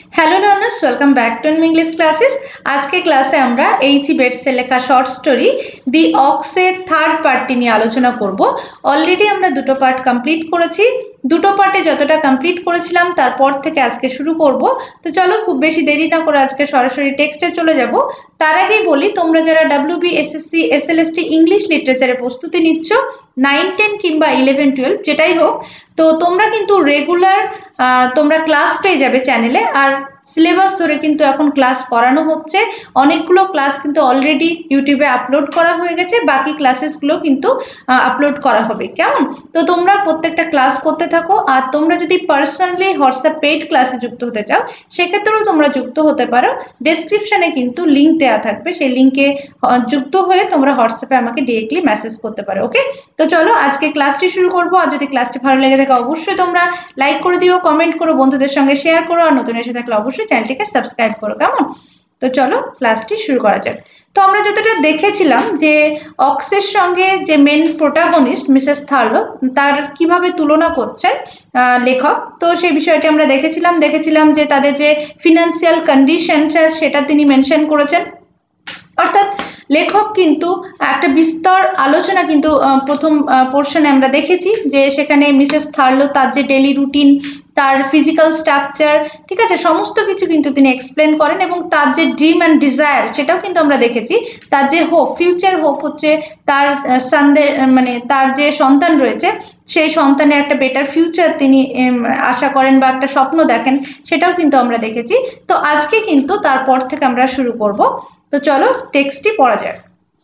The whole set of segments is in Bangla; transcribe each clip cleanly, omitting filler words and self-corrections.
Hello learners, welcome back to English classes. আজকে ক্লাসে আমরা এইচ বেটসের লেখা শর্ট স্টোরি দি অক্সের থার্ড পার্টটি নিয়ে আলোচনা করব। অলরেডি আমরা দুটো পার্ট কমপ্লিট করেছি। দুটো পার্টে যতটা কমপ্লিট করেছিলাম তারপর থেকে আজকে শুরু করব। তো চলো খুব বেশি দেরি না করে আজকে সরাসরি টেক্সটে চলে যাব। তার আগেই বলি, তোমরা যারা WB SSC SLST ইংলিশ লিটারেচারে প্রস্তুতি নিচ্ছ 9, 10 কিংবা 11, 12 যেটাই হোক, তো তোমরা কিন্তু রেগুলার তোমরা ক্লাস পেয়ে যাবে চ্যানেলে। আর সিলেবাস ধরে কিন্তু এখন ক্লাস করানো হচ্ছে। অনেকগুলো ক্লাস কিন্তু অলরেডি ইউটিউবে আপলোড করা হয়ে গেছে, বাকি ক্লাসেসগুলো কিন্তু আপলোড করা হবে। কেমন? তো তোমরা প্রত্যেকটা ক্লাস করতে থাকো। আর তোমরা যদি পার্সোনালি হোয়াটসঅ্যাপ পেইড ক্লাসে যুক্ত হতে চাও সেক্ষেত্রেও তোমরা যুক্ত হতে পারো। ডেসক্রিপশনে কিন্তু লিঙ্ক দেওয়া থাকবে, সেই লিঙ্কে যুক্ত হয়ে তোমরা হোয়াটসঅ্যাপে আমাকে ডিরেক্টলি মেসেজ করতে পারো। ওকে, তো চলো আজকে ক্লাসটি শুরু করবো। আর যদি ক্লাসটি ভালো লেগে থাকে অবশ্যই তোমরা লাইক করে দিও, কমেন্ট করো, বন্ধুদের সঙ্গে শেয়ার করো, আর নতুন এসে থাকলে অবশ্যই চ্যানেলটিকে সাবস্ক্রাইব করো। কেমন? তো চলো ক্লাসটি শুরু করা যাক। তো আমরা যেটা দেখেছিলাম যে অক্সের সঙ্গে যে মেন প্রোটাগনিস্ট মিসেস থার্লো, তার কিভাবে তুলনা করছেন লেখক, তো সেই বিষয়টি আমরা দেখেছিলাম যে তাদের যে ফিনান্সিয়াল কন্ডিশনটা সেটা তিনি মেনশন করেছেন। অর্থাৎ লেখক কিন্তু একটা বিস্তর আলোচনা কিন্তু প্রথম পোর্শনে আমরা দেখেছি যে সেখানে মিসেস থার্লো তার যে ডেলি রুটিন, তার ফিজিক্যাল স্ট্রাকচার, ঠিক আছে, সমস্ত কিছু কিন্তু তিনি এক্সপ্লেন করেন। এবং তার যে ড্রিম অ্যান্ড ডিজায়ার সেটাও কিন্তু আমরা দেখেছি। তার যে হোপ, ফিউচার হোপ হচ্ছে তার মানে তার যে সন্তান রয়েছে সেই সন্তানের একটা বেটার ফিউচার তিনি আশা করেন বা একটা স্বপ্ন দেখেন, সেটাও কিন্তু আমরা দেখেছি। তো আজকে কিন্তু তারপর থেকে আমরা শুরু করব। তো চলো টেক্সটটি পড়া যাক।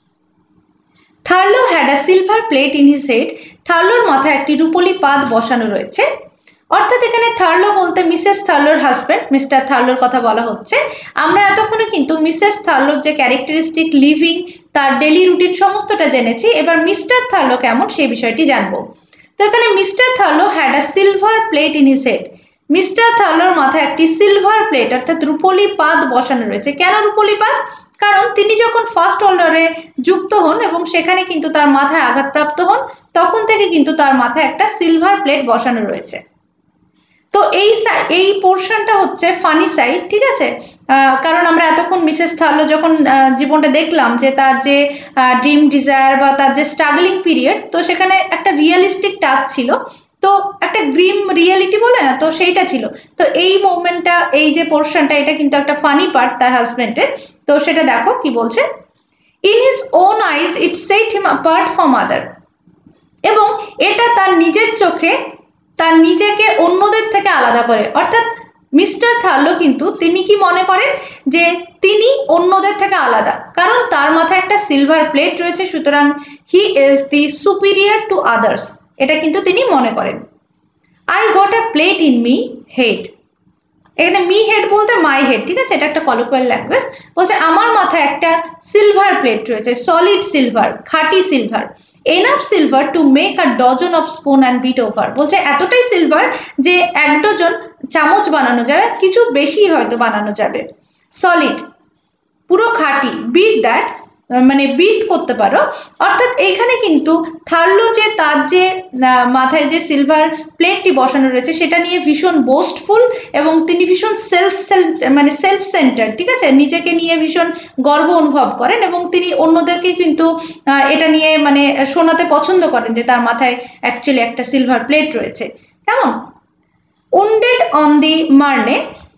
Thurlow had a silver plate in his head. থার্লোর মাথায় একটি রূপোলি পাত বসানো রয়েছে। অর্থাৎ এখানে থার্লো বলতে মিসেস থার্লোর হাজব্যান্ড মিস্টার থার্লোর কথা বলা হচ্ছে। আমরা এতক্ষণে কিন্তু মিসেস থার্লোর যে ক্যারেক্টারিস্টিক, লিভিং, তার ডেলি রুটিন সমস্তটা জেনেছি। এবার মিস্টার থার্লো কেমন সেই বিষয়টি জানবো। তো এখানে mister Thurlow had a silver plate in his head. Mister থার্লোর মাথায় একটি সিলভার প্লেট অর্থাৎ রূপোলি পাত বসানো রয়েছে। কেন রূপোলি পাত? কারণ তিনি যখন ফার্স্ট অর্ডারে যুক্ত হন এবং সেখানে কিন্তু তার মাথায় আঘাতপ্রাপ্ত হন, তখন থেকে কিন্তু তার মাথায় একটা সিলভার প্লেট বসানো রয়েছে। তো এই পোর্শনটা হচ্ছে ফানি সাইড, ঠিক আছে। কারণ আমরা এতক্ষণ মিসেস থার্লো যখন জীবনটা দেখলাম যে তার যে ড্রিম ডিজায়ার বা তার যে স্ট্রাগলিং পিরিয়ড, তো সেখানে একটা রিয়েলিস্টিক টাচ ছিল। তো একটা গ্রিম রিয়েলিটি বলে না, তো সেইটা ছিল। তো এই মোমেন্টটা, এই যে পোর্শনটা, এটা কিন্তু একটা ফানি পার্ট তার হাজবেন্ডের। তো সেটা দেখো কি বলছে। In his own eyes it set him apart from other. এবং এটা তার নিজের চোখে তার নিজেকে অন্যদের থেকে আলাদা করে। অর্থাৎ মিস্টার থার্লো কিন্তু তিনি কি মনে করেন যে তিনি অন্যদের থেকে আলাদা, কারণ তার মাথায় একটা সিলভার প্লেট রয়েছে, সুতরাং he is the superior to others, এটা কিন্তু তিনি মনে করেন। I got a plate in me head. এখানে মি হেড বলতে মাই হেড, ঠিক আছে, এটা একটা কলোকুয়াল ল্যাঙ্গুয়েজ। বলছে আমার মাথায় একটা সিলভার প্লেট রয়েছে, সলিড সিলভার, খাঁটি silver. Enough silver to make a dozen of spoon and bit over. বলছে এতটাই সিলভার যে 1 ডজন চামচ বানানো যাবে, কিছু বেশি হয়তো বানানো যাবে। সলিড, পুরো খাঁটি। বিট দ্যাট মানে বিট করতে পারো। অর্থাৎ এইখানে কিন্তু থার্লো যে তার যে মাথায় যে সিলভার প্লেটটি বসানো রয়েছে সেটা নিয়ে ভীষণ বোস্টফুল, এবং তিনি ভীষণ সেলফ সেন্টার, ঠিক আছে, নিজেকে নিয়ে ভীষণ গর্ব অনুভব করেন। এবং তিনি অন্যদেরকে কিন্তু এটা নিয়ে মানে শোনাতে পছন্দ করেন যে তার মাথায় অ্যাকচুয়ালি একটা সিলভার প্লেট রয়েছে। কেমন? উন্ডেড অন দি মার্নে,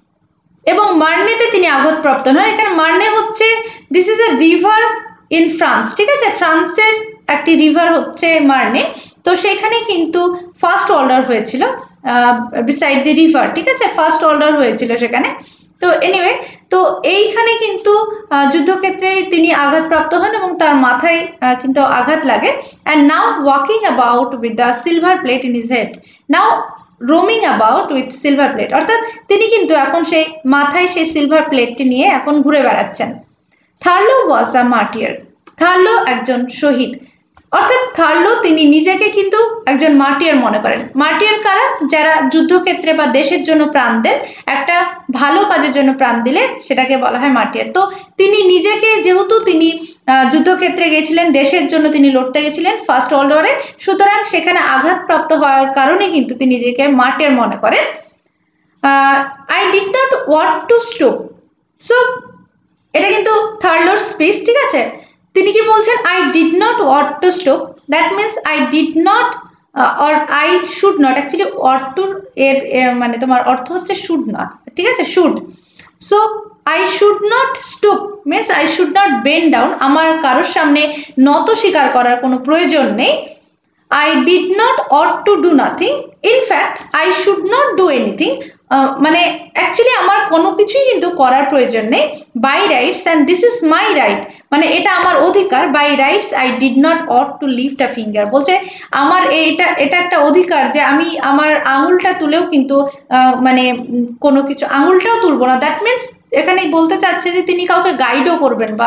এবং মার্নেতে তিনি আঘাতপ্রাপ্ত হন। এখানে মার্নে হচ্ছে this is a river in France, ঠিক আছে, ফ্রান্সের একটি রিভার হচ্ছে মার্নে। তো সেখানে কিন্তু ফার্স্ট অর্ডার হয়েছিল বিসাইড দি রিভার, ঠিক আছে, ফার্স্ট অর্ডার হয়েছিল সেখানে। তো এনিওয়ে, তো এইখানে কিন্তু যুদ্ধক্ষেত্রে তিনি আঘাতপ্রাপ্ত হন এবং তার মাথায় কিন্তু আঘাত লাগে। And now walking about with the silver plate in his head. Now roaming about with silver plate, অর্থাৎ তিনি কিন্তু এখন সেই মাথায় সেই সিলভার প্লেটটি নিয়ে এখন ঘুরে বেড়াচ্ছেন। থার্লো ওয়াজ আ মার্টিয়ার। থার্লো একজন শহীদ। অর্থাৎ থার্লো তিনি নিজেকে কিন্তু একজন মার্টিয়ার মনে করেন। মার্টিয়ার কারা? যারা যুদ্ধক্ষেত্রে বা দেশের জন্য প্রাণ দেন, একটা ভালো কাজের জন্য প্রাণ দিলে সেটাকে বলা হয় মার্টিয়ার। তো তিনি নিজেকে, যেহেতু তিনি যুদ্ধক্ষেত্রে গেছিলেন, দেশের জন্য তিনি লড়তে গেছিলেন ফার্স্ট ওয়ার্ল্ড ওয়ারে, সুতরাং সেখানে আঘাতপ্রাপ্ত হওয়ার কারণে কিন্তু তিনি নিজেকে মার্টিয়ার মনে করেন। I did not want to stoop. So এটা কিন্তু থার্লোর স্পিচ, ঠিক আছে। তিনি কি বলছেন, I did not want to stoop, that means I did not or I should not, actually want to এর মানে তোমার অর্থ হচ্ছে শুড নট, ঠিক আছে, should. So I should not stoop means I should not bend down, আমার কারোর সামনে নত স্বীকার করার কোনো প্রয়োজন নেই। I did not ought to do nothing. In fact, I should not do anything. মানে অ্যাকচুয়ালি আমার কোনো কিছুই কিন্তু করার প্রয়োজন নেই। By rights and this is my right, মানে এটা আমার অধিকার। By rights I did not ought to lift a finger, বলছে আমার এটা একটা অধিকার যে আমি আমার আঙুলটা তুলেও কিন্তু মানে কোনো কিছু আঙুলটাও তুলবো না। দ্যাট মিনস এখানে বলতে চাচ্ছে যে তিনি কাউকে গাইডও করবেন বা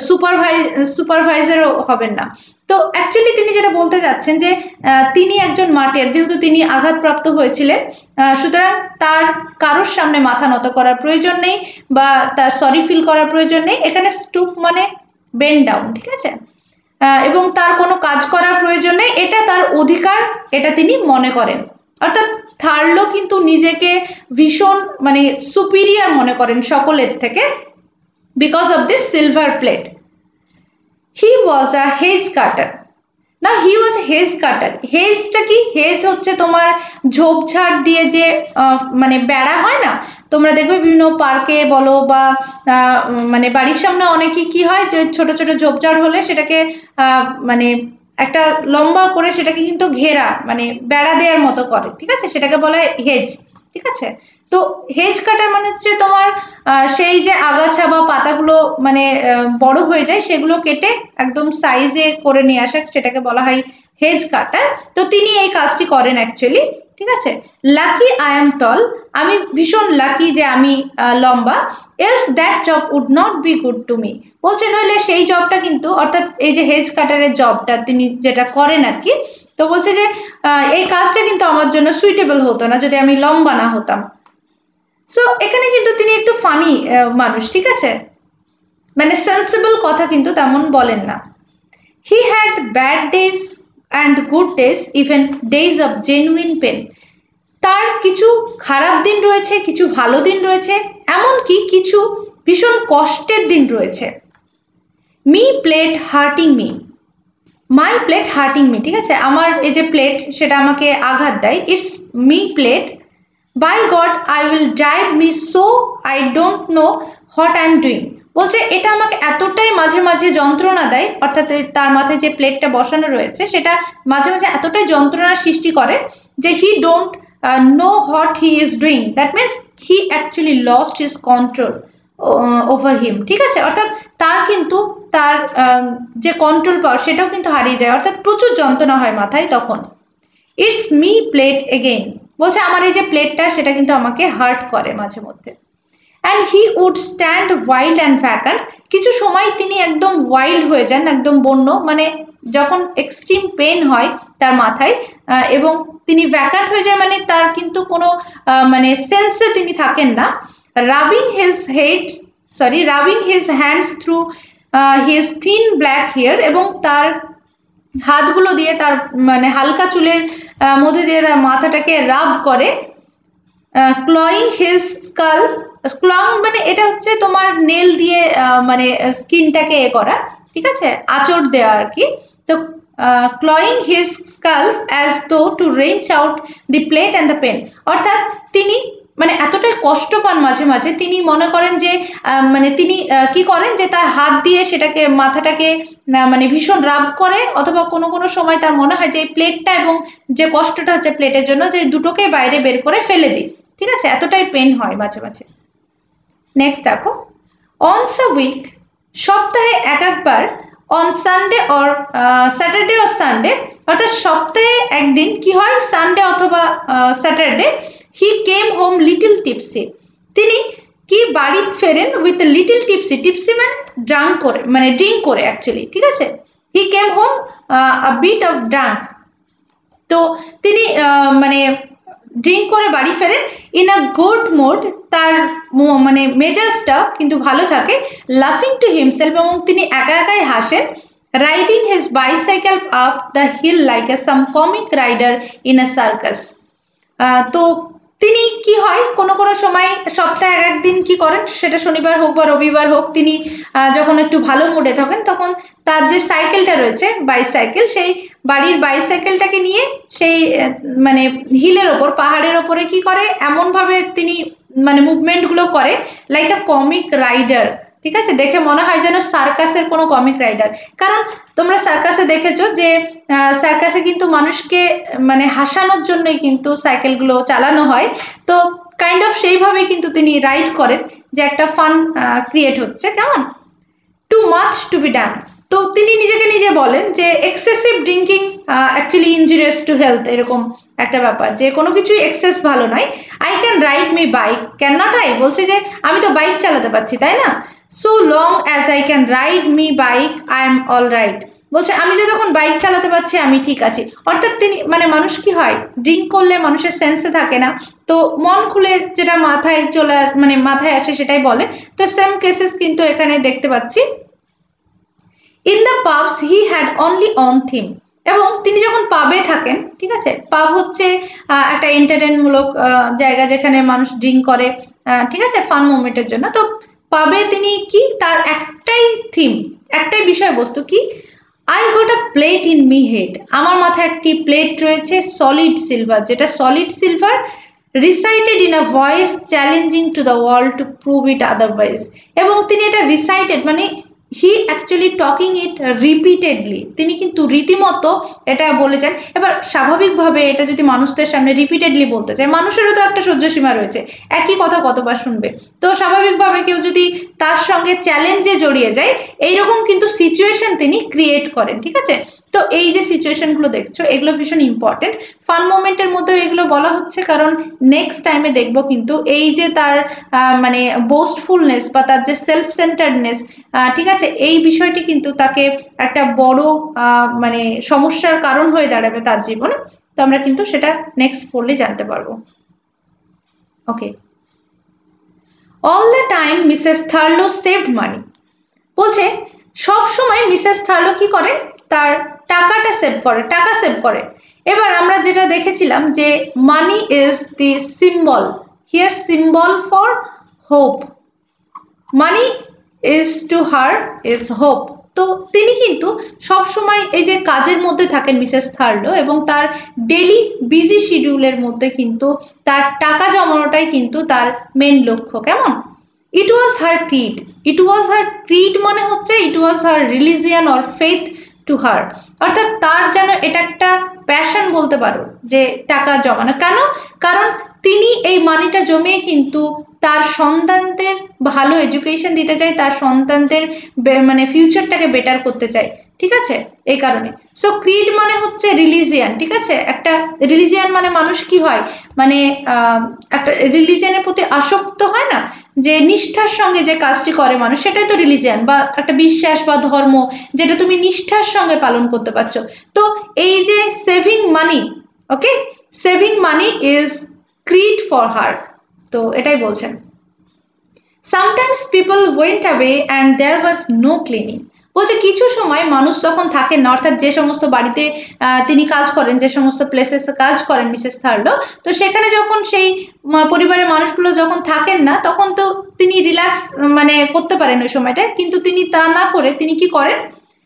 সুপারভাইজারও হবেন না। তো অ্যাকচুয়ালি তিনি যেটা বলতে যাচ্ছেন যে তিনি একজন মার্টির, যেহেতু তিনি আঘাতপ্রাপ্ত হয়েছিলেন, সুতরাং তার কারোর সামনে মাথা নত করার প্রয়োজন নেই বা তার সরি ফিল করার প্রয়োজন নেই। এখানে স্টুপ মানে বেন্ড ডাউন, ঠিক আছে, এবং তার কোনো কাজ করার প্রয়োজন নেই, এটা তার অধিকার, এটা তিনি মনে করেন। অর্থাৎ থার্লো কিন্তু নিজেকে ভীষণ মানে সুপিরিয়র মনে করেন সকলের থেকে, because of this silver plate. He was a hedge cutter. না, হি ওয়াজ হেজ কাটার। হেজটা কি? হেজ হচ্ছে তোমার ঝোপঝাড় দিয়ে যে মানে বেড়া হয় না, তোমরা দেখবে বিভিন্ন পার্কে বলো বা মানে বাড়ির সামনে অনেকে কি হয় যে ছোট ছোট ঝোপঝাড় হলে সেটাকে মানে একটা লম্বা করে সেটাকে কিন্তু ঘেরা মানে বেড়া দেওয়ার মতো করে, ঠিক আছে, সেটাকে বলা হয় হেজ, ঠিক আছে। তো হেজ কাটার মানে হচ্ছে তোমার সেই যে আগাছা বা পাতাগুলো মানে বড় হয়ে যায় সেগুলো কেটে একদম সাইজে করে নিয়ে আসা, সেটাকে বলা হয় হেজ কাটার। তো তিনি এই কাজটি করেন অ্যাকচুয়ালি, ঠিক আছে। লাকি আই এম টল, আমি ভীষণ লাকি যে আমি লম্বা। Else that job would not be good to me, বলছে নইলে সেই জবটা কিন্তু, অর্থাৎ এই যে হেজ কাটারের জবটা তিনি যেটা করেন আর কি, তো বলছে যে এই কাজটা কিন্তু আমার জন্য সুইটেবল হতো না যদি আমি লম্বা না হতাম। সো এখানে কিন্তু তিনি একটু ফানি মানুষ, ঠিক আছে, মানে সেন্সিবল কথা কিন্তু তেমন বলেন না। He had bad days and good days, even days of genuine pain, তার কিছু খারাপ দিন রয়েছে, কিছু ভালো দিন রয়েছে, এমনকি কিছু ভীষণ কষ্টের দিন রয়েছে। Me plate hurting me, my plate hurting me, ঠিক আছে, আমার এই যে প্লেট সেটা আমাকে আঘাত দেয়, it's me plate. By God I will drive me so I don't know what I am doing, বলছে এটা আমাকে এতটাই মাঝে মাঝে যন্ত্রণা দেয়, অর্থাৎ তার মাথায় যে প্লেটটা বসানো রয়েছে সেটা মাঝে মাঝে এতটাই যন্ত্রণার সৃষ্টি করে যে he don't know what he is doing, that means he actually lost his control over him, ঠিক আছে, অর্থাৎ তার কিন্তু তার যে কন্ট্রোল পাওয়ার সেটাও কিন্তু হারিয়ে যায়, অর্থাৎ প্রচুর যন্ত্রণা হয় মাথায় তখন। ইটস মি প্লেট এগেইন, বলছে আমার এই যে প্লেটটা সেটা কিন্তু আমাকে হার্ট করে মাঝে মধ্যে। And he would stand wild and vacant, কিছু সময় তিনি একদম ওয়াইল্ড হয়ে যান, একদম বন্য, মানে যখন এক্সট্রিম পেন হয় তার মাথায় এবং তিনি ভ্যাকান্ট হয়ে যায়, মানে তার কিন্তু কোনো মানে সেন্সে তিনি থাকেন না। Rubbing his hands through his thin black hair, এবং তার হাতগুলো দিয়ে তার মানে হালকা চুলের মধ্যে দিয়ে তার মাথাটাকে রাব করে। ক্লয়িং হিজ স্কাল, ক্লং মানে এটা হচ্ছে তোমার নেল দিয়ে মানে স্কিনটাকে এ করা, ঠিক আছে, আঁচড় দেওয়া আর কি। তো clawing his skull as though to wrench out the plate and the pain, অর্থাৎ তিনি মানে এতটাই কষ্ট পান মাঝে মাঝে, তিনি মনে করেন যে মানে তিনি কি করেন যে তার হাত দিয়ে সেটাকে মাথাটাকে মানে ভীষণ রাব করে, অথবা কোনো কোনো সময় তার মনে হয় যে এই প্লেটটা এবং যে কষ্টটা হচ্ছে প্লেটের জন্য, যে দুটোকে বাইরে বের করে ফেলে দিই, ঠিক আছে, এতটাই পেন হয় মাঝে মাঝে। নেক্সট দেখো, অনস আ উইক, সপ্তাহে একবার, on Sunday or Saturday or Sunday, অর্থাৎ সপ্তাহে একদিন কি হয়, সানডে অথবা Saturday, he came home little tipsy, তিনি কি বাড়ি ফেরেন উইথ লিটল টিপসি, টিপসি মানে ড্রাঙ্ক করে, মানে ড্রিঙ্ক করে অ্যাকচুয়ালি, ঠিক আছে, he came home a bit of drunk, তো তিনি মানে ড্রিঙ্ক করে বাড়ি ফেরেন, ইন আ গুড মুড, তার মানে মেজাজটা কিন্তু ভালো থাকে, লাফিং টু হিমসেলফ, এবং তিনি একা একাই হাসেন, riding his bicycle up the hill like a some comic rider in a circus. তো তিনি কি হয় কোনো কোনো সময় সপ্তাহে একদিন কি করেন, সেটা শনিবার হোক বা রবিবার হোক, তিনি যখন একটু ভালো মুডে থাকেন তখন তার যে সাইকেলটা রয়েছে বাইসাইকেল, সেই বাড়ির বাইসাইকেলটাকে নিয়ে সেই মানে হিলের ওপর, পাহাড়ের ওপরে কি করে এমন ভাবে তিনি মানে মুভমেন্ট গুলো করে লাইক আ কমিক রাইডার। ঠিক আছে, দেখে মনে হয় যেন সার্কাসের কোনো কমিক রাইডার। কারণ তোমরা সার্কাসে দেখেছো যে সার্কাসে কিন্তু মানুষকে মানে হাসানোর জন্যই কিন্তু সাইকেলগুলো চালানো হয়। তো কাইন্ড অফ সেইভাবে কিন্তু তিনি রাইড করেন যে একটা ফান ক্রিয়েট হচ্ছে, কেমন। Too much to be done. তো তিনি নিজেকে নিজে বলেন যে excessive drinking actually injurious to health, এরকম একটা ব্যাপার যে কোনো কিছুই এক্সেস ভালো নয়। I can ride me bike, can not I, বলছে যে আমি তো বাইক চালাতে পারছি তাই না, so long as I can ride me bike I am all right. বলছে আমি যে তখন বাইক চালাতে পারছি আমি ঠিক আছি। অর্থাৎ তিনি মানে মানুষ কি হয় ড্রিঙ্ক করলে মানুষের সেন্সে থাকে না, তো মন খুলে যেটা মাথায় চলে মানে মাথায় আসে সেটাই বলে। তো সেম কেসেস কিন্তু এখানে দেখতে পাচ্ছি। In the pubs he had only on theme. এবং তিনি যখন পাবে থাকেন, ঠিক আছে, পাব হচ্ছে একটা এন্টারটেনমূলক জায়গা যেখানে মানুষ ড্রিঙ্ক করে, ঠিক আছে, ফান মোমেন্টের জন্য। তো পাবে তিনি কি তার একটাই থিম, একটাই বিষয়বস্তু কি, I got a plate in me head, আমার মাথায় একটি প্লেট রয়েছে সলিড সিলভার, যেটা solid silver, recited in a voice challenging to the world to prove it otherwise. এবং তিনি এটা রিসাইটেড মানে he actually talking it repeatedly, তিনি কিন্তু রীতিমতো এটা বলেছেন। এবার স্বাভাবিকভাবে এটা যদি মানুষদের সামনে রিপিটেডলি বলতে চায়, মানুষেরও তো একটা সহ্য সীমা রয়েছে, একই কথা কতবার শুনবে। তো স্বাভাবিকভাবে কেউ যদি তার সঙ্গে চ্যালেঞ্জে জড়িয়ে যায়, এইরকম কিন্তু সিচুয়েশন তিনি ক্রিয়েট করেন। ঠিক আছে, তো এই যে সিচুয়েশনগুলো দেখছো এগুলো ভীষণ ইম্পর্টেন্ট। ফান মোমেন্টের মধ্যেও এগুলো বলা হচ্ছে, কারণ নেক্সট টাইমে দেখবো কিন্তু এই যে তার মানে বোস্টফুলনেস বা তার যে সেলফ সেন্টার্ডনেস, ঠিক আছে, এই বিষয়টি কিন্তু তাকে একটা বড় মানে সমস্যার কারণ হয়ে দাঁড়াবে তার জীবনে। তো আমরা কিন্তু সেটা নেক্সট পড়লে জানতে পারবো। Okay, all the time Mrs Thurlow saved money. বলছে সব সময় মিসেস থার্লো কি করে, তার টাকাটা সেভ করে, টাকা সেভ করে। এবার আমরা যেটা দেখেছিলাম যে money is the symbol, here symbol for hope, money is to her is hope. তো তিনি কিন্তু সব সময় এই যে কাজের মধ্যে থাকেন মিসেস থার্লো, এবং তার ডেলি বিজি শিডিউলের মধ্যে কিন্তু তার টাকা জমানোটাই কিন্তু তার মেন লক্ষ্য, কেমন। ইট was her Creed, it was her creed মানে হচ্ছে it was her religion or faith to her. অর্থাৎ তার যেন এটা একটা প্যাশন বলতে পারো যে টাকা জমানো। কেন, কারণ তিনি এই মানিটা জমিয়ে কিন্তু তার সন্তানদের ভালো এডুকেশন দিতে চায়, তার সন্তানদের মানে ফিউচারটাকে বেটার করতে চায়। ঠিক আছে, এই কারণে। সো ক্রিড মানে হচ্ছে রিলিজিয়ান, ঠিক আছে, একটা রিলিজিয়ান মানে মানুষ কি হয় মানে একটা রিলিজিয়ানের প্রতি আসক্ত হয় না, যে নিষ্ঠার সঙ্গে যে কাজটি করে মানুষ, সেটাই তো রিলিজিয়ান বা একটা বিশ্বাস বা ধর্ম, যেটা তুমি নিষ্ঠার সঙ্গে পালন করতে পারছো। তো এই যে saving money, okay, saving money is creed for her. তো এটাই বলছেন। Sometimes people went away and there was no cleaning. বলছে কিছু সময় মানুষ যখন থাকেন না, অর্থাৎ যে সমস্ত বাড়িতে তিনি কাজ করেন, যে সমস্ত প্লেসেসে কাজ করেন মিসেস থার্লো, তো সেখানে যখন সেই পরিবারের মানুষগুলো যখন থাকেন না, তখন তো তিনি রিল্যাক্স মানে করতে পারেন ওই সময়টা, কিন্তু তিনি তা না করে তিনি কি করেন,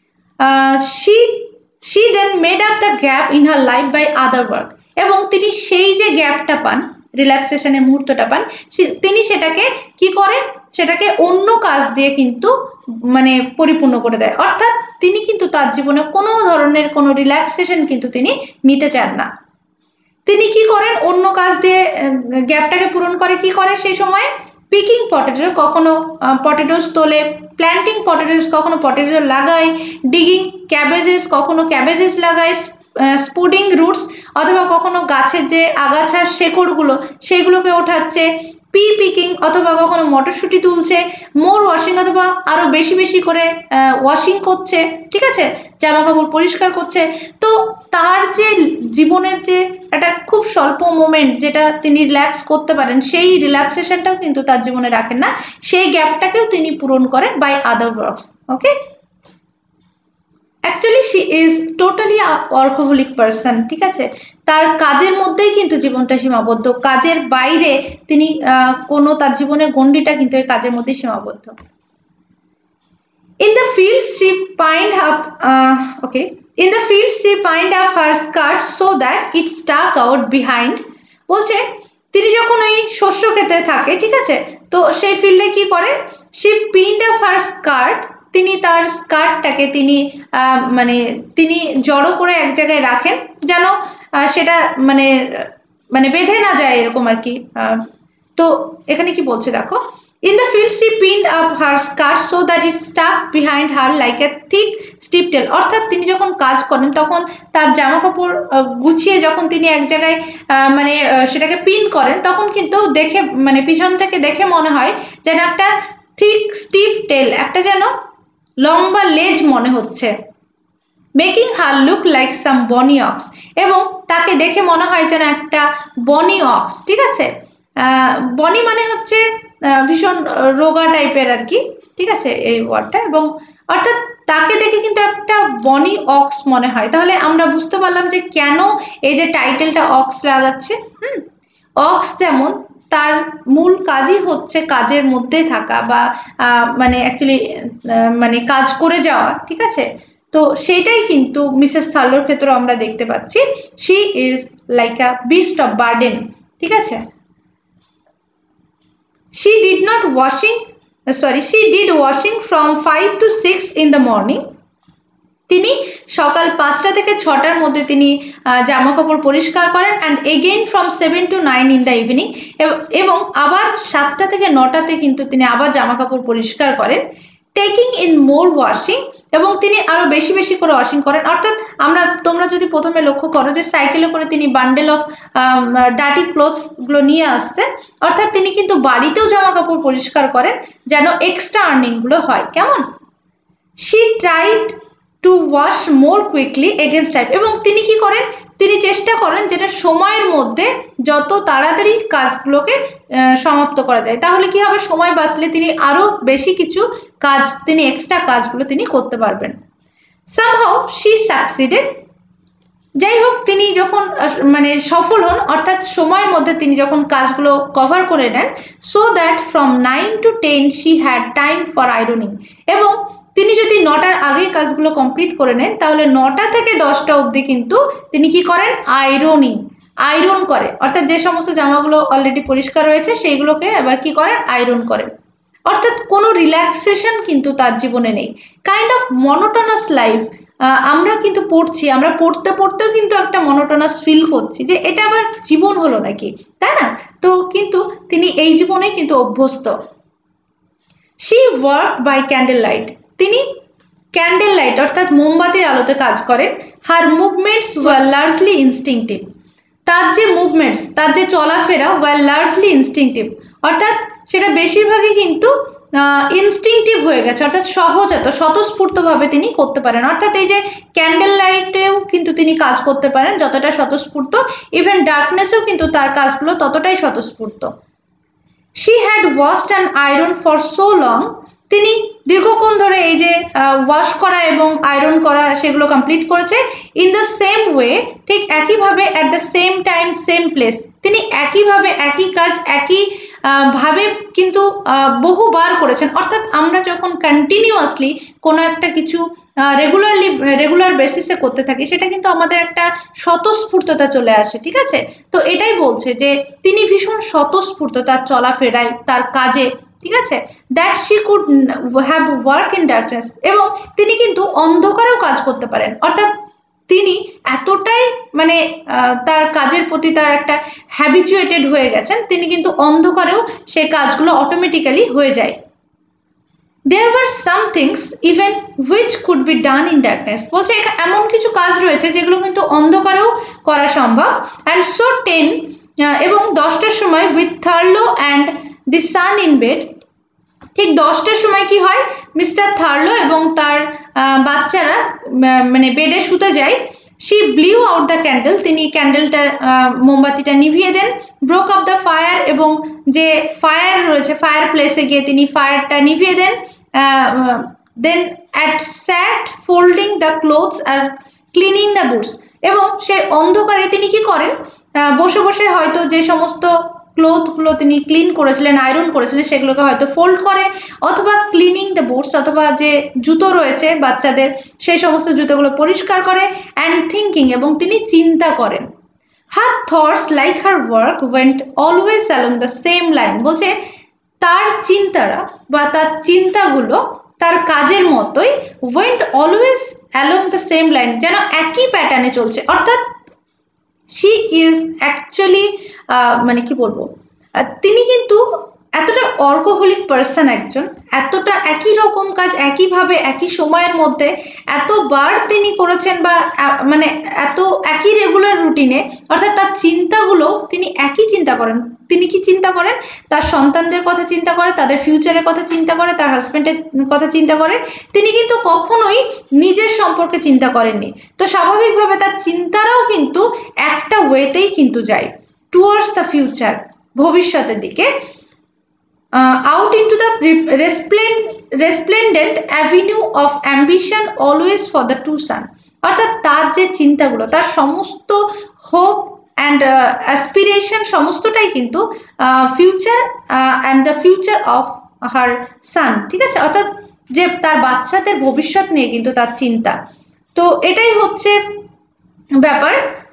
she she then made up the gap in her life by other work. এবং তিনি সেই যে গ্যাপটা পান, রিল্যাক্সেশনের মুহূর্তটা পান, তিনি সেটাকে কি করে, সেটাকে অন্য কাজ দিয়ে কিন্তু মানে পরিপূর্ণ করে দেয়। অর্থাৎ তিনি কিন্তু তার জীবনে কোনো ধরনের কোনো রিল্যাক্সেশন কিন্তু তিনি নিতে চান না। তিনি কি করেন, অন্য কাজ দিয়ে গ্যাপটাকে পূরণ করে। কি করে সেই সময়, পিকিং পটেটো, কখনো পটেটোস তোলে, প্ল্যান্টিং পটেটোস, কখনো পটেটো লাগায়, ডিগিং ক্যাবেজেস, কখনো ক্যাবেজেস লাগায়, স্পুডিং রুটস, অথবা কখনো গাছের যে আগাছার শেকড়গুলো সেগুলোকে ওঠাচ্ছে, পি পিকিং, অথবা কখনো মটরশুঁটি তুলছে, মোর ওয়াশিং, অথবা আরো বেশি বেশি করে ওয়াশিং করছে, ঠিক আছে, জামা কাপড় পরিষ্কার করছে। তো তার যে জীবনের যে একটা খুব স্বল্প মোমেন্ট যেটা তিনি রিল্যাক্স করতে পারেন, সেই রিল্যাক্সেশনটাও কিন্তু তার জীবনে রাখেন না, সেই গ্যাপটাকেও তিনি পূরণ করেন by other works. Okay, actually she is totally workaholic person, ঠিক আছে। তার কাজের মধ্যেই কিন্তু জীবনটা সীমাবদ্ধ, কাজের বাইরে তিনি কোনো তার জীবনের গণ্ডিটা কিন্তু এই কাজের মধ্যেই সীমাবদ্ধ। In the field she pinned up in the field she pinned up her skirt so that it stuck out behind। বলছে তিনি যখন ওই শস্য ক্ষেত্রে থাকে, ঠিক আছে, তো সেই ফিল্ডে কি করে, she pinned up her skirt, তিনি তার স্কার্টটাকে তিনি মানে তিনি জড়ো করে এক জায়গায় রাখেন, যেন সেটা মানে মানে বেঁধে না যায় এরকম আর কি। তো এখানে কি বলছে দেখো, in the field she pinned up her skirt so that it stuck behind her like a thick steep tail। অর্থাৎ তিনি যখন কাজ করেন তখন তার জামা কাপড় গুছিয়ে যখন তিনি এক জায়গায় মানে সেটাকে পিন করেন, তখন কিন্তু দেখে মানে পিছন থেকে দেখে মনে হয় যেন একটা থিক স্টিফ টেল, একটা যেন লম্বা লেজ মনে হচ্ছে, making her look like some bony ox, এবং তাকে দেখে মনে হয় যেন একটা বনি অক্স, ঠিক আছে। বনি মানে হচ্ছে ভীষণ রোগা টাইপের আর কি, ঠিক আছে এই ওয়ার্ডটা, এবং অর্থাৎ তাকে দেখে কিন্তু একটা বনি অক্স মনে হয়। তাহলে আমরা বুঝতে পারলাম যে কেন এই যে টাইটেলটা অক্স লাগাচ্ছে। অক্স যেমন তার মূল কাজই হচ্ছে কাজের মধ্যে থাকা বা মানে অ্যাকচুয়ালি মানে কাজ করে যাওয়া, ঠিক আছে। তো সেটাই কিন্তু মিসেস থার্লোর ক্ষেত্রে আমরা দেখতে পাচ্ছি, she is like a beast of burden, ঠিক আছে। she did washing from 5 to 6 in the morning। তিনি সকাল 5টা থেকে 6টার মধ্যে তিনি জামা কাপড় পরিষ্কার করেন, and again from 7 to 9 in the evening, এবং আবার 7টা থেকে 9টাতে কিন্তু তিনি আবার জামা কাপড় পরিষ্কার করেন। টেকিং ইন মোর ওয়াশিং, এবং তিনি আরো বেশি বেশি করে ওয়াশিং করেন। অর্থাৎ তোমরা যদি প্রথমে লক্ষ্য করো যে সাইকেলে করে তিনি বান্ডেল অফ ডার্টি ক্লোথস গুলো নিয়ে আসতেন, অর্থাৎ তিনি কিন্তু বাড়িতেও জামা কাপড় পরিষ্কার করেন যেন এক্সট্রা আর্নিং গুলো হয়। কেমন, she tried to wash more quickly against time, এবং তিনি কি করেন, তিনি চেষ্টা করেন যেটা সময়ের মধ্যে যত তাড়াতাড়ি কাজগুলোকে সমাপ্ত করা যায়। তাহলে কি হবে, সময় বাঁচলে তিনি আরো বেশি কিছু কাজ, তিনি এক্সট্রা কাজগুলো তিনি করতে পারবেন। সামহাউ শি সাকসিডেড, যাই হোক তিনি যখন মানে সফল হন, অর্থাৎ সময়ের মধ্যে তিনি যখন কাজগুলো কভার করে নেন, so that from 9 to 10 she had time for ironing, এবং তিনি যদি 9টার আগে কাজগুলো কমপ্লিট করে নেন, তাহলে 9টা থেকে 10টা অবধি কিন্তু তিনি কি করেন, আয়রন করে, অর্থাৎ যে সমস্ত জামাগুলো অলরেডি পরিষ্কার রয়েছে সেইগুলোকে আবার কি করেন, আয়রন করেন। অর্থাৎ কোনো রিল্যাক্সেশন কিন্তু তার জীবনে নেই, কাইন্ড অফ মনোটোনাস লাইফ। আমরা কিন্তু পড়ছি, আমরা পড়তে পড়তেও কিন্তু একটা মনোটোনাস ফিল করছি যে এটা আবার জীবন হলো নাকি, তাই না? তো কিন্তু তিনি এই জীবনে কিন্তু অভ্যস্ত। She work by candle light, তিনি ক্যান্ডেল লাইট অর্থাৎ মোমবাতির আলোতে কাজ করেন। Her movements were largely instinctive, তার যে মুভমেন্টস, তার যে চলাফেরা ওয়ার লার্জলি ইনস্টিংটিভ, অর্থাৎ সেটা বেশিরভাগই কিন্তু ইনস্টিংটিভ হয়ে গেছে, অর্থাৎ সহজাত স্বতঃস্ফূর্তভাবে তিনি করতে পারেন। অর্থাৎ এই যে ক্যান্ডেল লাইটেও কিন্তু তিনি কাজ করতে পারেন যতটা স্বতঃস্ফূর্ত, ইভেন ডার্কনেসেও কিন্তু তার কাজগুলো ততটাই স্বতঃস্ফূর্ত। She had washed and iron for so long, তিনি দীর্ঘক্ষণ ধরে এই যে ওয়াশ করা এবং আয়রন করা সেগুলো কমপ্লিট করেছে। ইন দ্য সেম ওয়ে, ঠিক একইভাবে, at the same time same place, তিনি একইভাবে একই কাজ একই ভাবে কিন্তু বহুবার করেছেন। অর্থাৎ আমরা যখন কন্টিনিউয়াসলি কোনো একটা কিছু রেগুলার বেসিসে করতে থাকি, সেটা কিন্তু আমাদের একটা স্বতঃস্ফূর্ততা চলে আসে, ঠিক আছে। তো এটাই বলছে যে তিনি ভীষণ স্বতঃস্ফূর্ত তার চলাফেরায়, তার কাজে, ঠিক আছে। That she could have work in darkness, এবং তিনি কিন্তু অন্ধকারেও কাজ করতে পারেন। অর্থাৎ তিনি এতটাই মানে তার কাজের প্রতি তার একটা হ্যাবিচুয়েটেড হয়ে গেছেন, তিনি কিন্তু অন্ধকারেও সেই কাজগুলো অটোমেটিক্যালি হয়ে যায়। There were some things even which could be done in darkness, বলছে এমন কিছু কাজ রয়েছে যেগুলো কিন্তু অন্ধকারেও করা সম্ভব। And so 10 এবং 10টার সময় with Thurlow and the sun in bed, ঠিক 10টার সময় কি হয়, মিস্টার থার্লো এবং তার বাচ্চারা মানে বেডে শুতে যায়। She blew out the candle, তিনি ক্যান্ডেলটা মোমবাতিটা নিভিয়ে দেন। ব্রোক আপ দ্য ফায়ার, এবং যে ফায়ার রয়েছে ফায়ার প্লেসে গিয়ে তিনি ফায়ারটা নিভিয়ে দেন। Then at sat folding the clothes আর ক্লিনিং দ্য বুটস, এবং সে অন্ধকারে তিনি কি করেন, বসে বসে হয়তো যে সমস্ত ক্লোথগুলো তিনি ক্লিন করেছিলেন, আয়রন করেছিলেন, সেগুলোকে হয়তো ফোল্ড করে, অথবা ক্লিনিং দ্য বুটস, অথবা যে জুতো রয়েছে বাচ্চাদের সেই সমস্ত জুতোগুলো পরিষ্কার করে, অ্যান্ড থিঙ্কিং, এবং তিনি চিন্তা করেন। Her thoughts like her work went always along the same line, বলছে তার চিন্তারা বা তার চিন্তাগুলো তার কাজের মতোই went always along the same line, যেন একই প্যাটার্নে চলছে। অর্থাৎ শি ইজ অ্যাকচুয়ালি মানে কি বলবো, তিনি কিন্তু এতটা অর্কোহলিক পার্সন, একজন এতটা একই রকম কাজ একইভাবে একই সময়ের মধ্যে এতবার তিনি করেছেন, বা মানে এত একই রেগুলার রুটিনে, অর্থাৎ তার চিন্তাগুলো তিনি একই চিন্তা করেন। তিনি কি চিন্তা করেন? তার সন্তানদের কথা চিন্তা করে, তাদের ফিউচারের কথা চিন্তা করে, তার হাজব্যান্ডের কথা চিন্তা করে। তিনি কিন্তু কখনোই নিজের সম্পর্কে চিন্তা করেননি। তো স্বাভাবিকভাবে তার চিন্তারাও কিন্তু একটা ওয়েতেই কিন্তু যায়, টুয়ার্ডস দ্য ফিউচার, ভবিষ্যতের দিকে, out into the resplendent avenue of ambition always for the two son, অর্থাৎ তার যে চিন্তাগুলো, তার সমস্ত হোপ অ্যান্ড অ্যাসপিরেশন সমস্তটাই কিন্তু future and the future of her son, ঠিক আছে, অর্থাৎ যে তার বাচ্চাদের ভবিষ্যৎ নিয়ে কিন্তু তার চিন্তা। তো এটাই হচ্ছে ব্যাপার।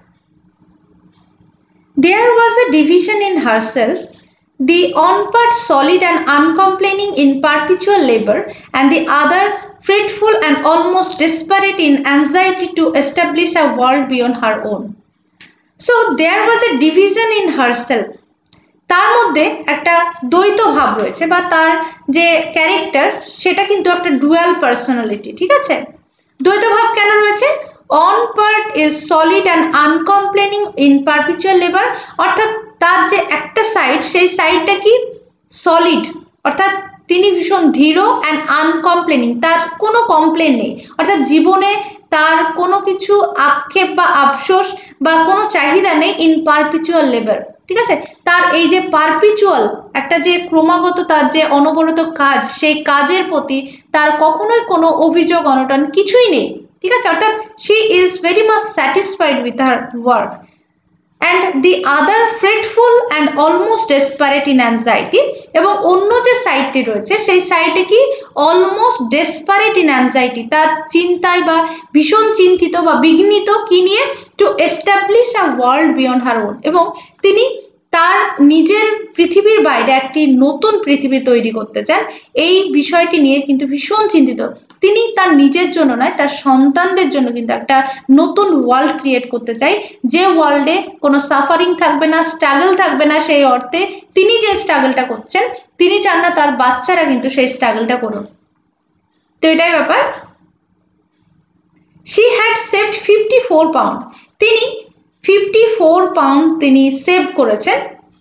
There was a division in herself, the one part solid and uncomplaining in perpetual labor, and the other fretful and almost desperate in anxiety to establish a world beyond her own. So there was a division in herself. তার মধ্যে একটা দ্বৈত ভাব রয়েছে, বা তার যে ক্যারেক্টার সেটা কিন্তু একটা ডুয়াল পার্সোনালিটি, ঠিক আছে। দ্বৈত ভাব কেন রয়েছে? On part is solid and uncomplaining in perpetual labour, অর্থাৎ তার যে একটা সাইড, সেই সাইডটা কি সলিড, অর্থাৎ তিনি ভীষণ ধীর, অ্যান্ড আনকমপ্লেনিং, তার কোনো কমপ্লেন নেই, অর্থাৎ জীবনে তার কোনো কিছু আক্ষেপ বা আফসোস বা কোনো চাহিদা নেই, ইন পারপিচুয়াল লেবার, ঠিক আছে। তার এই যে পারপিচুয়াল একটা যে ক্রমাগত তার যে অনবরত কাজ, সেই কাজের প্রতি তার কখনোই কোনো অভিযোগ অনটন কিছুই নেই, ঠিক আছে। অর্থাৎ she is very much satisfied with her work, and the other fretful and almost desperate in anxiety, এবং অন্য যে সাইডটি রয়েছে সেই সাইডে কি অলমোস্ট ডেসপারেট ইন অ্যাংজাইটি, তার চিন্তায় বা ভীষণ চিন্তিত বা বিঘ্নিত কি নিয়ে, to establish a world beyond her own, এবং তিনি তার নিজের পৃথিবীর বাইরে একটি নতুন পৃথিবী তৈরি করতে চান। এই বিষয়টি নিয়ে কিন্তু ভীষণ চিন্তিত তিনি, তার নিজের জন্য নয়, তার সন্তানদের জন্য কিন্তু একটা নতুন ওয়ার্ল্ড ক্রিয়েট করতে চাই, যে ওয়ার্ল্ডে কোনো সাফারিং থাকবে না, স্ট্রাগল থাকবে না। সেই অর্থে তিনি যে স্ট্রাগলটা করছেন, তিনি চান না তার বাচ্চারা কিন্তু সেই স্ট্রাগলটা করুন। তো এটাই ব্যাপার। শি হ্যাড সেভড 54 পাউন্ড, তিনি 54 পাউন্ড তিনি সেভ করেছেন।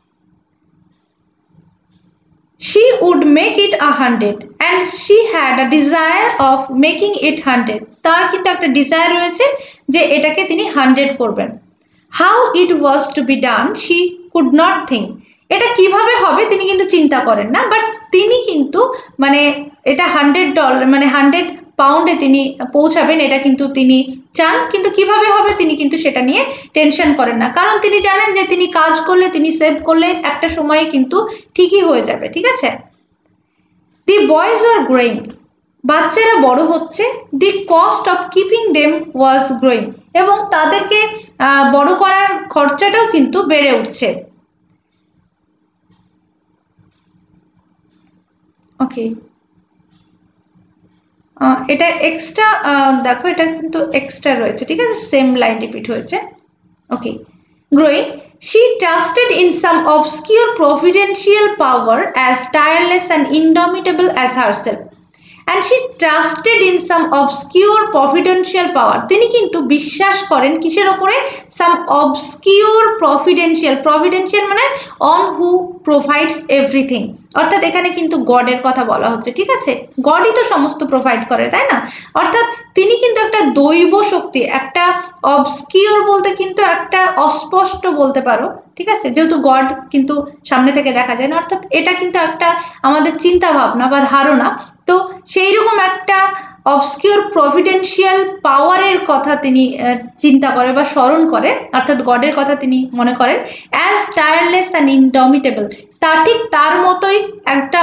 She would make it 100 and she had a desire of making it 100, তার কিন্তু একটা ডিজায়ার রয়েছে যে এটাকে তিনি 100 করবেন। How it was to be done she could not think, এটা কিভাবে হবে তিনি কিন্তু চিন্তা করেন না, বাট তিনি কিন্তু মানে এটা $100 মানে 100 পাউন্ডে তিনি পৌঁছাবেন এটা কিন্তু তিনি চান, কিন্তু কিভাবে হবে তিনি কিন্তু সেটা নিয়ে টেনশন করেন না, কারণ তিনি জানেন যে তিনি কাজ করলে, তিনি সেভ করলে একটা সময়ে কিন্তু ঠিকই হয়ে যাবে, ঠিক আছে। দি বয়েজ আর গ্রোয়িং, বাচ্চারা বড় হচ্ছে। The cost of keeping them was growing, এবং তাদেরকে বড় করার খরচাটাও কিন্তু বেড়ে উঠছে। ওকে, এটা এক্সট্রা দেখো, এটা কিন্তু এক্সট্রা রয়েছে, ঠিক আছে, সেম লাইন রিপিট হয়েছে। Okay, growing, she trusted in some obscure providential power as tireless and indomitable as herself, and she trusted in some obscure providential power, তিনি কিন্তু বিশ্বাস করেন কিসের উপরে? some obscure providential মানে on who provides everything, অর্থাৎ এখানে কিন্তু গডের কথা বলা হচ্ছে, ঠিক আছে, গডই তো সমস্ত প্রোভাইড করে, তাই না। অর্থাৎ তিনি কিন্তু একটা দৈব শক্তি, একটা অবস্কিওর বলতে কিন্তু একটা অস্পষ্ট বলতে পারো, ঠিক আছে, যেহেতু গড কিন্তু সামনে থেকে দেখা যায় না, অর্থাৎ এটা কিন্তু একটা আমাদের চিন্তা ভাবনা বা ধারণা। তো সেই রকম একটা অবসকিউর প্রভিডেন্সিয়াল পাওয়ারের কথা তিনি চিন্তা করে বা স্মরণ করে, অর্থাৎ গডের কথা তিনি মনে করেন, অ্যাজ টায়ারলেস অ্যান্ড ইনডমিটেবল, তা ঠিক তার মতোই একটা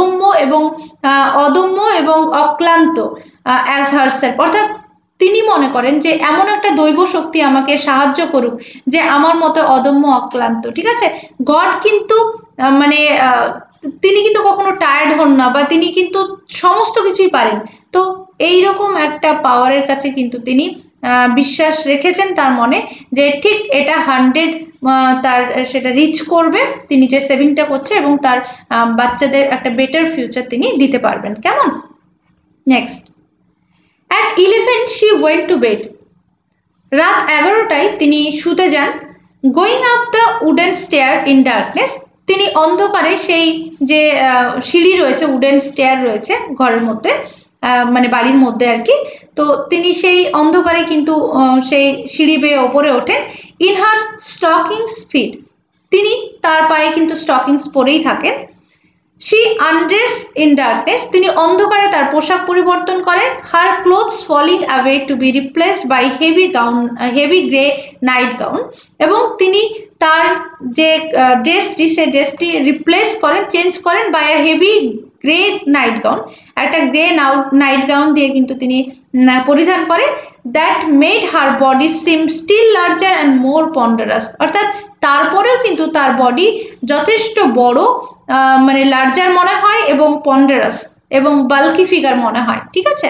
অদম্য এবং অক্লান্ত অ্যাজ হারসেলফ, অর্থাৎ তিনি মনে করেন যে এমন একটা দৈব শক্তি আমাকে সাহায্য করুক যে আমার মতো অদম্য অক্লান্ত। ঠিক আছে, গড কিন্তু মানে তিনি কিন্তু কখনো টায়ার্ড হন না, বা তিনি কিন্তু সমস্ত কিছুই পারেন। তো এইরকম একটা পাওয়ারের কাছে কিন্তু তিনি বিশ্বাস রেখেছেন তার মনে, যে ঠিক এটা 100 তার সেটা রিচ করবে, তিনি যে সেভিংটা করছে, এবং তার বাচ্চাদের একটা বেটার ফিউচার তিনি দিতে পারবেন। কেমন? Next, at 11 she went to bed, রাত 11টায় তিনি শুতে যান। Going up the wooden stair in darkness, তিনি অন্ধকারে সেই যে সিঁড়ি রয়েছে, উডেন স্টেয়ার রয়েছে ঘরের মধ্যে, মানে বাড়ির মধ্যে আর কি, তো তিনি সেই অন্ধকারে কিন্তু সেই সিঁড়ি বেয়ে ওপরে ওঠেন। ইন হার স্টকিংস ফিট, তিনি তার পায়ে কিন্তু স্টকিংস পরেই থাকেন। she undressed in darkness, তিনি অন্ধকারে তার পোশাক পরিবর্তন করেন। her clothes falling away to be replaced by heavy grey night gown, এবং তিনি তার যে ড্রেসটি, সেই ড্রেসটি রিপ্লেস করেন, চেঞ্জ করেন by a heavy grey night gown, একটা গ্রে নাইট গাউন দিয়ে কিন্তু তিনি পরিধান করে। That made her body seem still larger and more ponderous, অর্থাৎ তারপরেও কিন্তু তার বডি যথেষ্ট বড়, মানে লার্জার মনে হয় এবং পন্ডারাস এবং বাল্কি ফিগার মনে হয়। ঠিক আছে,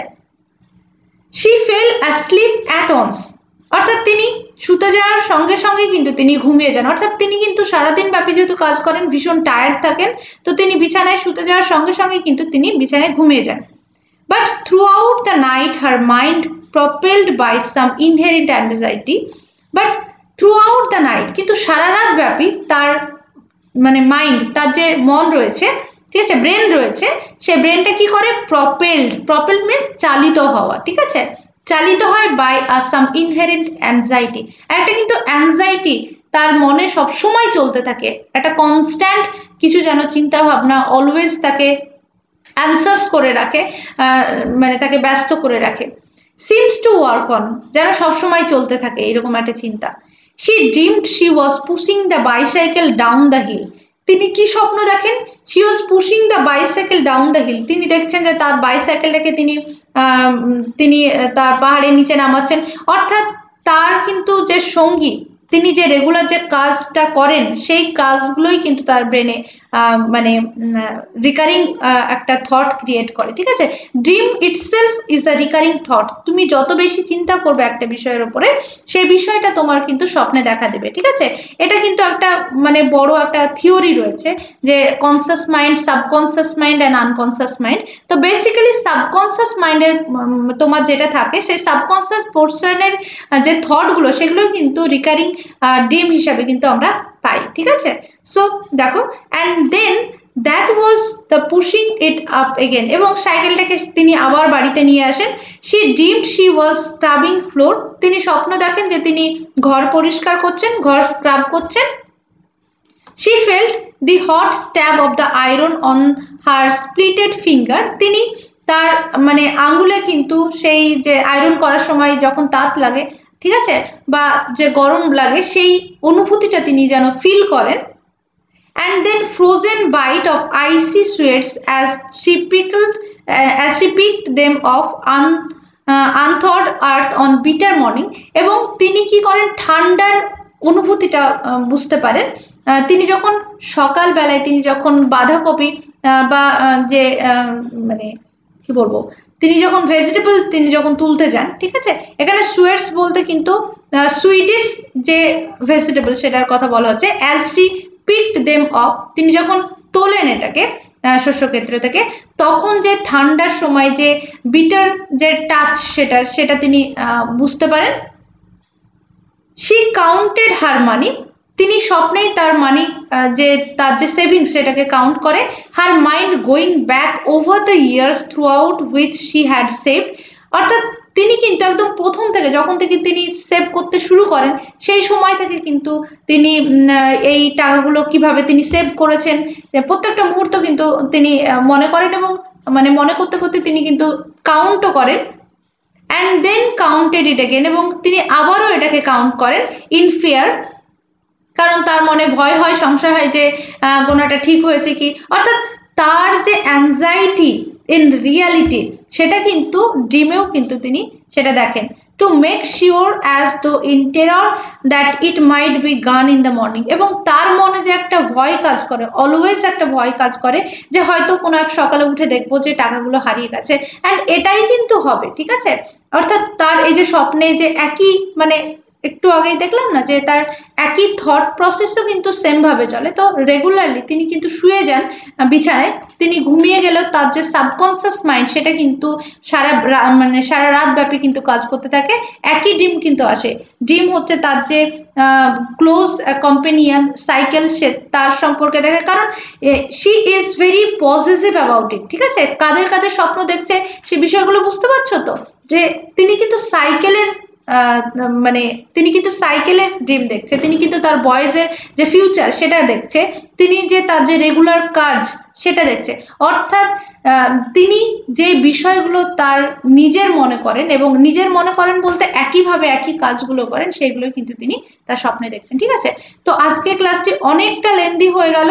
she fell asleep at once, অর্থাৎ তিনি শুতে যাওয়ার সঙ্গে সঙ্গে কিন্তু তিনি ঘুমিয়ে যান, অর্থাৎ তিনি কিন্তু সারাদিন ব্যাপী যেহেতু কাজ করেন, ভীষণ টায়ার্ড থাকেন, তো তিনি বিছানায় শুতে যাওয়ার সঙ্গে সঙ্গে কিন্তু তিনি বিছানায় ঘুমিয়ে যান। But throughout the night her mind propelled by some inherent anxiety, but throughout the night, কিন্তু সারা রাত ব্যাপী তার মানে মাইন্ড, তার যে মন রয়েছে, ঠিক আছে, ব্রেন রয়েছে, সে ব্রেনটা কি করে? প্রপেলড মিন্স চালিত হওয়া। ঠিক আছে, চালিত হয় বাই সাম ইনহেরেন্ট অ্যাংজাইটি, একটা কিন্তু অ্যাংজাইটি তার মনে সব সময় চলতে থাকে, একটা কনস্ট্যান্ট কিছু যেন চিন্তা ভাবনা অলওয়েজ তাকে অ্যানসাস করে রাখে, মানে তাকে ব্যস্ত করে রাখে। সিমস টু ওয়ার্ক অন, যেন সবসময় চলতে থাকে এরকম একটা চিন্তা। she dreamed she was pushing the bicycle down the hill, তিনি কি স্বপ্ন দেখেন? she was pushing the bicycle down the hill, তিনি দেখছেন যে তার বাইসাইকেলটাকে তিনি তার পাহাড়ের নিচে নামাচ্ছেন, অর্থাৎ তার কিন্তু যে সঙ্গী, তিনি যে রেগুলার যে কাজটা করেন, সেই কাজগুলোই কিন্তু তার ব্রেনে মানে রিকারিং একটা থট ক্রিয়েট করে। ঠিক আছে, dream itself is a recurring thought, তুমি যত বেশি চিন্তা করবে একটা বিষয়ের উপরে, সেই বিষয়টা তোমার কিন্তু স্বপ্নে দেখা দেবে। ঠিক আছে, এটা কিন্তু একটা মানে বড় একটা থিওরি রয়েছে, যে conscious mind, subconscious mind and unconscious mind. তো বেসিক্যালি সাবকনসিয়াস মাইন্ডের তোমার যেটা থাকে, সেই সাবকনসিয়াস পোর্শনের যে থটগুলো, সেগুলো কিন্তু রিকারিং ড্রিম হিসাবে কিন্তু আমরা পাই। ঠিক আছে, সো দেখো, and then that was the pushing it up again, এবং সাইকেলটাকে তিনি আবার বাড়িতে নিয়ে আসেন। She dreamed she was scrubbing floor, তিনি স্বপ্ন দেখেন যে তিনি ঘর পরিষ্কার করছেন, ঘর স্ক্রাব করছেন। She felt the hot stab of the iron on her splitted finger, তিনি তার মানে আঙ্গুলে কিন্তু সেই যে আয়রন করার সময় যখন তাত লাগে, ঠিক আছে, বা যে গরম লাগে, সেই অনুভূতিটা তিনি যেন ফিল করেন। and then frozen bite of icy sweats as she picked them off unthawed earth on bitter morning, এবং তিনি কি করেন? ঠান্ডার অনুভূতিটা বুঝতে পারেন তিনি যখন সকালবেলায়, তিনি যখন বাঁধাকপি বা যে মানে কি বলবো, তিনি যখন ভেজিটেবল তিনি যখন তুলতে যান, ঠিক আছে, এখানে সুয়েটস বলতে কিন্তু সুইডিশ যে ভেজিটেবল সেটার কথা বলা হচ্ছে। As she picked them off, তিনি যখন তোলেন এটাকে শস্যক্ষেত্র থেকে, তখন যে ঠান্ডার সময় যে বিটার যে টাচ, সেটা তিনি বুঝতে পারেন। শি কাউন্টেড হার মানি, তিনি স্বপ্নেই তার মানি যে তার যে সেভিংস সেটাকে কাউন্ট করে। Her mind going back over the years throughout which she had saved, অর্থাৎ তিনি কিন্তু একদম প্রথম থেকে যখন থেকে তিনি সেভ করতে শুরু করেন, সেই সময় থেকে কিন্তু তিনি এই টাকাগুলো কিভাবে তিনি সেভ করেছেন প্রত্যেকটা মুহূর্ত কিন্তু তিনি মনে করেন, এবং মানে মনে করতে করতে তিনি কিন্তু কাউন্টও করেন and then counted it again, এবং তিনি আবারও এটাকে কাউন্ট করেন ইন ফিয়ার, কারণ তার মনে ভয় হয়, সংশয় হয় যে গোনাটা ঠিক হয়েছে কি, অর্থাৎ তার যে অ্যাংজাইটি ইন রিয়ালিটি সেটা কিন্তু ড্রিমেও কিন্তু তিনি সেটা দেখেন। To make sure as though in terror that it might be gone in the morning, এবং তার মনে যে একটা ভয় কাজ করে, অলওয়েজ একটা ভয় কাজ করে যে হয়তো কোনো এক সকালে উঠে দেখবো যে টাকাগুলো হারিয়ে গেছে, অ্যান্ড এটাই কিন্তু হবে, ঠিক আছে। অর্থাৎ তার এই যে স্বপ্নে যে একই মানে একটু আগেই দেখলাম না যে তার একই থট প্রসেসও কিন্তু সেম ভাবে চলে, তো রেগুলারলি তিনি কিন্তু শুয়ে যান বিছানায়, তিনি ঘুমিয়ে গেলেও তার যে সাবকনসিয়াস মাইন্ড সেটা কিন্তু সারা রাত ব্যাপী কিন্তু কাজ করতে থাকে, একই ড্রিম কিন্তু আসে। ড্রিম হচ্ছে তার যে ক্লোজ কম্পেনিয়ন সাইকেল, সে তার সম্পর্কে দেখে, কারণ she is very positive about it, ঠিক আছে। কাদের কাদের স্বপ্ন দেখছে সে বিষয়গুলো বুঝতে পারছো তো, যে তিনি কিন্তু সাইকেলের মানে তিনি কিন্তু সাইকেলের ড্রিম দেখছে, তিনি কিন্তু তার বয়েজের যে ফিউচার সেটা দেখছে, তিনি যে তার যে রেগুলার কাজ সেটা দেখছে, অর্থাৎ তিনি যে বিষয়গুলো তার নিজের মনে করেন, এবং নিজের মনে করেন বলতে একইভাবে একই কাজগুলো করেন, সেগুলো কিন্তু তিনি তার স্বপ্নে দেখছেন, ঠিক আছে। তো আজকে ক্লাসটি অনেকটা লেন্দি হয়ে গেল,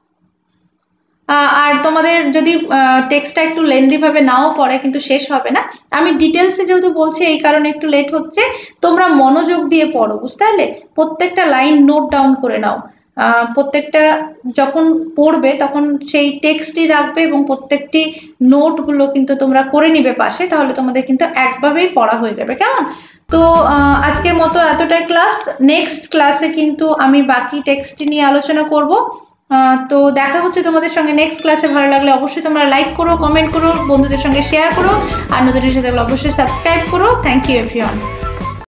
আর তোমাদের যদি টেক্সটটা একটু লেন্দি ভাবে নাও পড়ে কিন্তু শেষ হবে না। আমি ডিটেলসে যেহেতু বলছি এই কারণে একটু লেট হচ্ছে, তোমরা মনোযোগ দিয়ে পড়ো, বুঝতে পারলে। প্রত্যেকটা লাইন নোট ডাউন করে নাও, প্রত্যেকটা যখন পড়বে তখন সেই টেক্সটই রাখবে, এবং প্রত্যেকটি নোটগুলো কিন্তু তোমরা করে নিবে পাশে, তাহলে তোমাদের কিন্তু একভাবেই পড়া হয়ে যাবে, কেমন। তো আজকের মতো এতটাই ক্লাস, নেক্সট ক্লাসে কিন্তু আমি বাকি টেক্সটটি নিয়ে আলোচনা করব। তো দেখা হচ্ছে তোমাদের সঙ্গে নেক্সট ক্লাসে। ভালো লাগলে অবশ্যই তোমরা লাইক করো, কমেন্ট করো, বন্ধুদের সঙ্গে শেয়ার করো, আর নতুন সাথে অবশ্যই সাবস্ক্রাইব করো। Thank you everyone.